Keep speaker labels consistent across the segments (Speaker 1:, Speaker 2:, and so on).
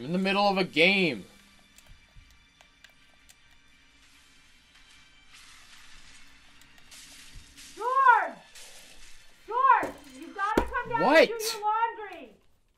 Speaker 1: in the middle of a game.
Speaker 2: George, you gotta come down
Speaker 1: What?
Speaker 2: and do your laundry.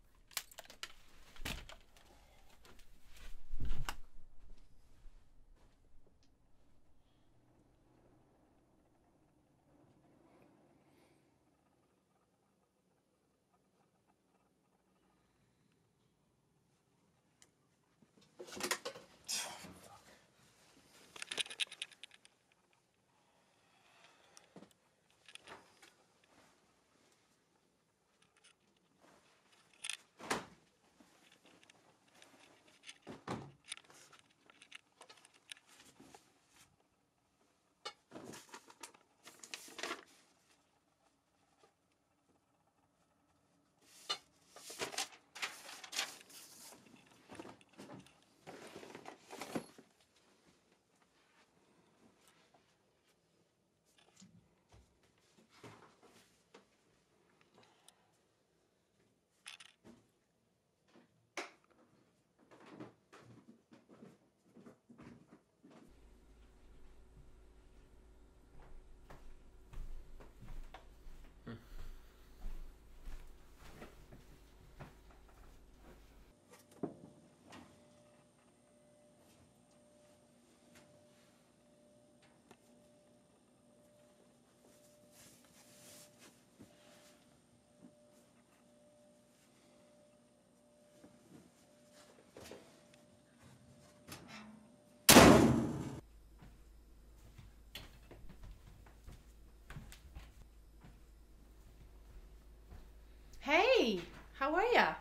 Speaker 2: Hey, how are ya?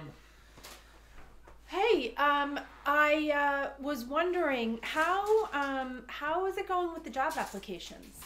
Speaker 2: Hey, I was wondering how is it going with the job applications?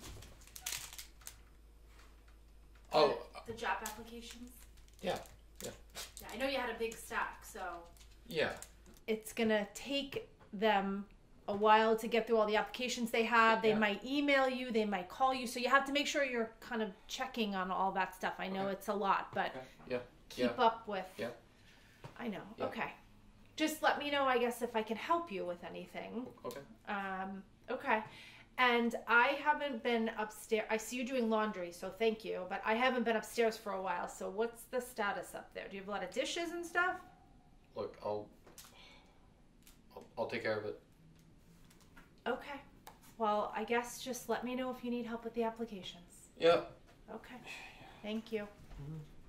Speaker 1: Oh,
Speaker 2: The job applications?
Speaker 1: yeah.
Speaker 2: Yeah, I know you had a big stack, so
Speaker 1: Yeah.
Speaker 2: it's gonna take them a while to get through all the applications they have. They
Speaker 1: Yeah.
Speaker 2: might email you, they might call you, so you have to make sure you're kind of checking on all that stuff. I know
Speaker 1: Okay.
Speaker 2: it's a lot, but
Speaker 1: Okay. Yeah.
Speaker 2: keep
Speaker 1: Yeah.
Speaker 2: up with.
Speaker 1: Yeah.
Speaker 2: I know.
Speaker 1: Yeah.
Speaker 2: Okay. Just let me know, I guess, if I can help you with anything.
Speaker 1: Okay.
Speaker 2: Okay. And I haven't been upstairs. I see you doing laundry, so thank you. But I haven't been upstairs for a while. So what's the status up there? Do you have a lot of dishes and stuff?
Speaker 1: Look, I'll take care of it.
Speaker 2: Okay. Well, I guess just let me know if you need help with the applications.
Speaker 1: Yeah.
Speaker 2: Okay. Thank you.
Speaker 1: Mm-hmm.